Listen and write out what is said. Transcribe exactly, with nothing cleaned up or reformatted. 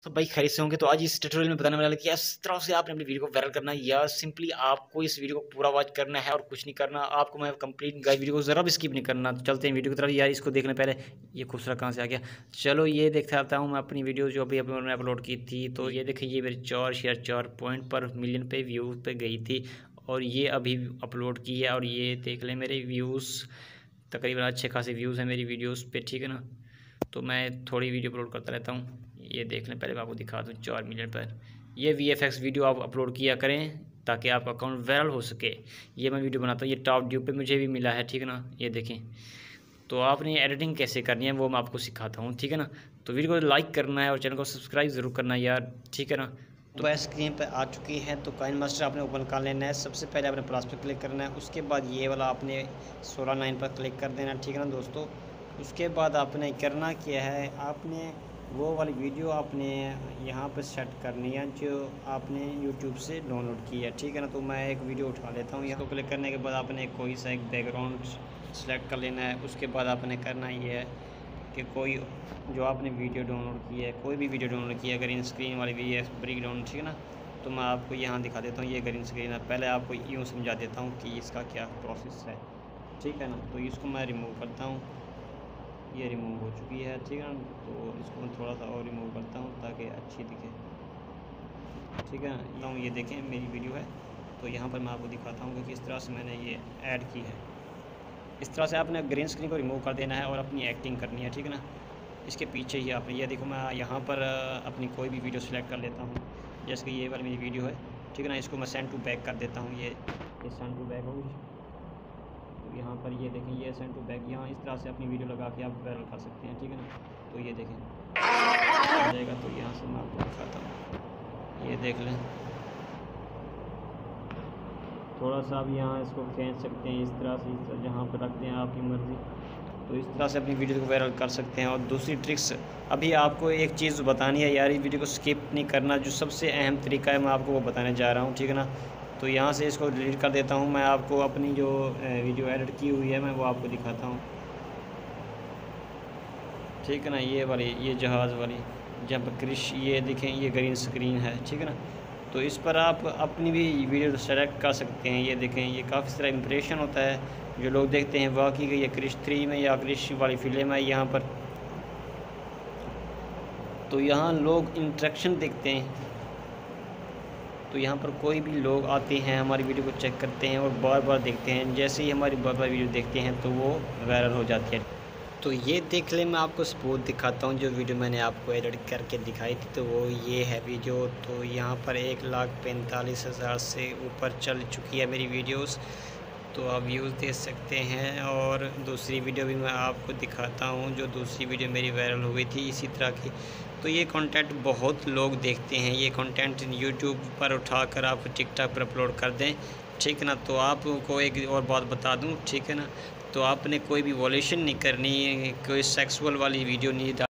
तो भाई खैरियत से होंगे। तो आज इस ट्यूटोरियल में बताने वाला कि किस तरह से आपने अपनी वीडियो को वायरल करना है, या सिंपली आपको इस वीडियो को पूरा वॉच करना है और कुछ नहीं करना। आपको मैं कंप्लीट गाइस वीडियो को ज़रा भी स्किप नहीं करना। तो चलते हैं वीडियो की तरफ। यार इसको देखने पहले ये खूबसूरत कहाँ से आ गया। चलो ये देखता आता हूँ मैं अपनी वीडियो जो अभी अभी मैंने अपलोड की थी। तो ये देखिए ये मेरी चार शेयर चार पॉइंट पर मिलियन पे व्यूज़ पे गई थी और ये अभी अपलोड की है। और ये देख लें मेरे व्यूज़ तकरीबन अच्छे खासे व्यूज़ हैं मेरी वीडियोज़ पे, ठीक है ना। तो मैं थोड़ी वीडियो अपलोड करता रहता हूँ। ये देख लें, पहले मैं आपको दिखा दूँ चार मिलियन पर। ये वी एफ एक्स वीडियो आप अपलोड किया करें ताकि आपका अकाउंट वायरल हो सके। ये मैं वीडियो बनाता हूँ, ये टॉप ड्यू पे मुझे भी मिला है, ठीक है ना। ये देखें, तो आपने एडिटिंग कैसे करनी है वो मैं आपको सिखाता हूँ, ठीक है ना। तो वीडियो को लाइक करना है और चैनल को सब्सक्राइब ज़रूर करना है यार, ठीक है ना। तो वह स्क्रीन पर आ चुकी है। तो काइन मास्टर आपने ओपन कर लेना है। सबसे पहले आपने प्लस पर क्लिक करना है, उसके बाद ये वाला आपने सोलह नाइन पर क्लिक कर देना, ठीक है ना दोस्तों। उसके बाद आपने करना क्या है, आपने वो वाली वीडियो आपने यहाँ पर सेट करनी है जो आपने यूट्यूब से डाउनलोड की है, ठीक है ना। तो मैं एक वीडियो उठा लेता हूँ। यहाँ तो क्लिक करने के बाद आपने कोई सा एक बैकग्राउंड सेलेक्ट कर लेना है। उसके बाद आपने करना ये है कि कोई जो आपने वीडियो डाउनलोड की है, कोई भी वीडियो डाउनलोड की है, ग्रीन स्क्रीन वाली भी है, ब्रेक डाउन, ठीक है ना। तो मैं आपको यहाँ दिखा देता हूँ, ये ग्रीन स्क्रीन है। पहले आपको यूँ समझा देता हूँ कि इसका क्या प्रोसेस है, ठीक है ना। तो इसको मैं रिमूव करता हूँ, ये रिमूव हो चुकी है, ठीक है ना। तो इसको मैं थोड़ा सा और रिमूव करता हूँ ताकि अच्छी दिखे, ठीक है ना। ये देखें मेरी वीडियो है। तो यहाँ पर मैं आपको दिखाता हूँ कि किस तरह से मैंने ये ऐड की है। इस तरह से आपने ग्रीन स्क्रीन को रिमूव कर देना है और अपनी एक्टिंग करनी है, ठीक है ना। इसके पीछे ही आपने ये देखो, मैं यहाँ पर अपनी कोई भी वीडियो सेलेक्ट कर लेता हूँ, जैसे कि ये वाली मेरी वीडियो है, ठीक है ना। इसको मैं सेंड टू बैक कर देता हूँ। ये ये सेंड टू बैक होगी। तो यहाँ पर ये देखें, ये सेंड टू बैक, यहाँ इस तरह से अपनी वीडियो लगा के आप वायरल कर सकते हैं, ठीक है ना। तो ये देखें आ जाएगा। तो यहाँ से मैं आपको दिखाता हूँ, ये देख लें। थोड़ा सा आप यहाँ इसको खींच सकते हैं इस तरह से, इस तरह जहाँ पर रखते हैं आपकी मर्ज़ी। तो इस तरह से अपनी वीडियो को वायरल कर सकते हैं। और दूसरी ट्रिक्स अभी आपको एक चीज़ बतानी है यार, इस वीडियो को स्किप नहीं करना। जो सबसे अहम तरीका है मैं आपको वो बताने जा रहा हूँ, ठीक है ना। तो यहाँ से इसको डिलीट कर देता हूँ। मैं आपको अपनी जो वीडियो एडिट की हुई है मैं वो आपको दिखाता हूँ, ठीक है ना। ये वाली, ये जहाज़ वाली जब क्रिश, ये देखें ये ग्रीन स्क्रीन है, ठीक है ना। तो इस पर आप अपनी भी वीडियो सेलेक्ट कर सकते हैं। ये देखें, ये काफ़ी सारा इंप्रेशन होता है, जो लोग देखते हैं वाकई ये क्रिश थ्री में या क्रिश वाली फिल्म है यहाँ पर। तो यहाँ लोग इंट्रैक्शन देखते हैं। तो यहाँ पर कोई भी लोग आते हैं, हमारी वीडियो को चेक करते हैं और बार बार देखते हैं। जैसे ही हमारी बार बार वीडियो देखते हैं तो वो वायरल हो जाती है। तो ये देख ले, मैं आपको सबूत दिखाता हूँ। जो वीडियो मैंने आपको एडिट करके दिखाई थी तो वो ये है वीडियो। तो यहाँ पर एक लाख पैंतालीस हज़ार से ऊपर चल चुकी है मेरी वीडियोस। तो आप व्यूज़ देख सकते हैं। और दूसरी वीडियो भी मैं आपको दिखाता हूँ, जो दूसरी वीडियो मेरी वायरल हुई थी इसी तरह की। तो ये कंटेंट बहुत लोग देखते हैं। ये कंटेंट यूट्यूब पर उठाकर आप टिकटॉक पर अपलोड कर दें, ठीक है ना। तो आपको एक और बात बता दूँ, ठीक है ना। तो आपने कोई भी वॉल्यूशन नहीं करनी, कोई सेक्सुअल वाली वीडियो नहीं